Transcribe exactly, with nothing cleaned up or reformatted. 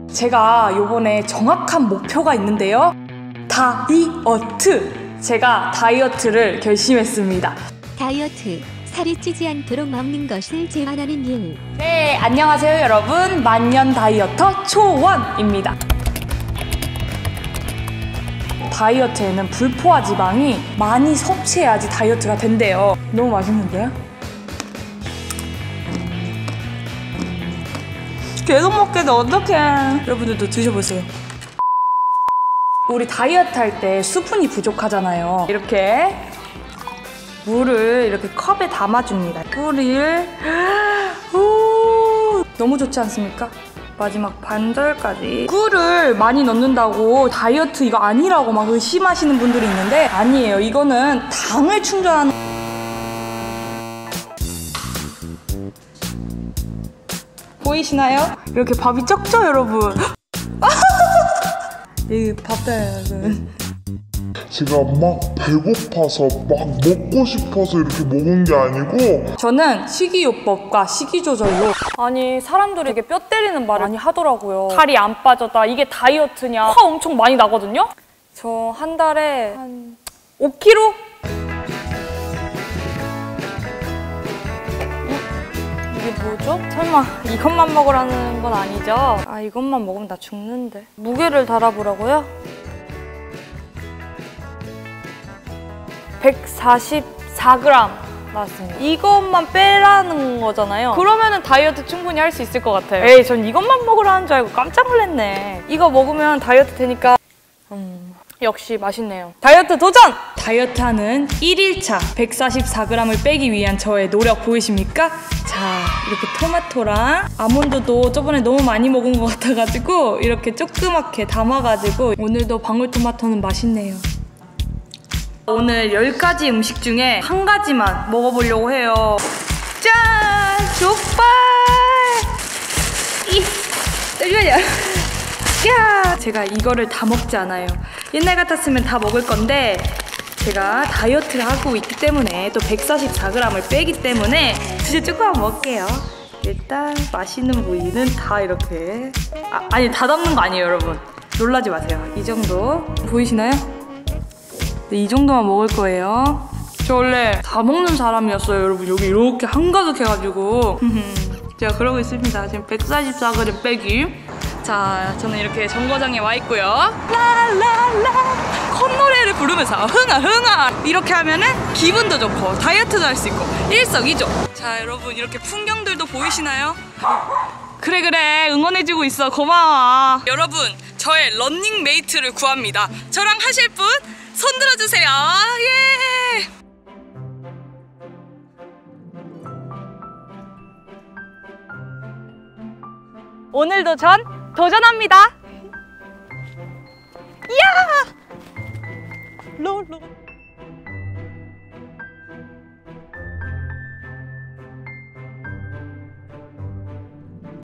제가 요번에 정확한 목표가 있는데요. 다이어트! 제가 다이어트를 결심했습니다. 다이어트, 살이 찌지 않도록 먹는 것을 제한하는 일. 네, 안녕하세요 여러분. 만년 다이어터 초원입니다. 다이어트에는 불포화 지방이 많이 섭취해야지 다이어트가 된대요. 너무 맛있는데요? 계속 먹게 어떡해. 여러분들도 드셔보세요. 우리 다이어트 할 때 수분이 부족하잖아요. 이렇게 물을 이렇게 컵에 담아줍니다. 뿌리를 오, 너무 좋지 않습니까? 마지막 반절까지. 꿀을 많이 넣는다고 다이어트 이거 아니라고 막 의심하시는 분들이 있는데 아니에요. 이거는 당을 충전하는. 보이시나요? 이렇게 밥이 적죠 여러분? 이 밥다 여러분. 제가 막 배고파서 막 먹고 싶어서 이렇게 먹은 게 아니고 저는 식이요법과 식이조절로. 아니 사람들이 이게 뼈 때리는 말을 많이 하더라고요. 살이 안 빠졌다, 이게 다이어트냐. 화 엄청 많이 나거든요? 저 한 달에 한 오 킬로그램? 이게 뭐죠? 설마 이것만 먹으라는 건 아니죠? 아 이것만 먹으면 나 죽는데. 무게를 달아보라고요? 백사십사 그램 나왔습니다. 이것만 빼라는 거잖아요. 그러면은 다이어트 충분히 할 수 있을 것 같아요. 에이, 전 이것만 먹으라는 줄 알고 깜짝 놀랐네. 이거 먹으면 다이어트 되니까 음, 역시 맛있네요. 다이어트 도전! 다이어트하는 일 일차 백사십사 그램을 빼기 위한 저의 노력 보이십니까? 자, 이렇게 토마토랑 아몬드도 저번에 너무 많이 먹은 것 같아가지고 이렇게 조그맣게 담아가지고 오늘도 방울토마토는 맛있네요. 오늘 열 가지 음식 중에 한 가지만 먹어보려고 해요. 짠! 족발! 이! 잠시만요. 야! 제가 이거를 다 먹지 않아요. 옛날 같았으면 다 먹을 건데 제가 다이어트를 하고 있기 때문에 또 백사십사 그램을 빼기 때문에 진짜 조금만 먹을게요. 일단 맛있는 부위는 다 이렇게 아, 아니 다 담는 거 아니에요 여러분. 놀라지 마세요. 이 정도 보이시나요? 네, 이 정도만 먹을 거예요. 저 원래 다 먹는 사람이었어요 여러분. 여기 이렇게 한가득 해가지고 제가 그러고 있습니다. 지금 백사십사 그램 빼기. 자, 저는 이렇게 정거장에 와 있고요. 라라라 콧노래를 부르면서 흥아 흥아 이렇게 하면은 기분도 좋고 다이어트도 할 수 있고 일석이조. 자 여러분, 이렇게 풍경들도 보이시나요? 그래 그래 응원해주고 있어. 고마워. 여러분, 저의 런닝메이트를 구합니다. 저랑 하실 분? 손 들어주세요. 예! 오늘도 전 도전합니다. 이야! 롤롤.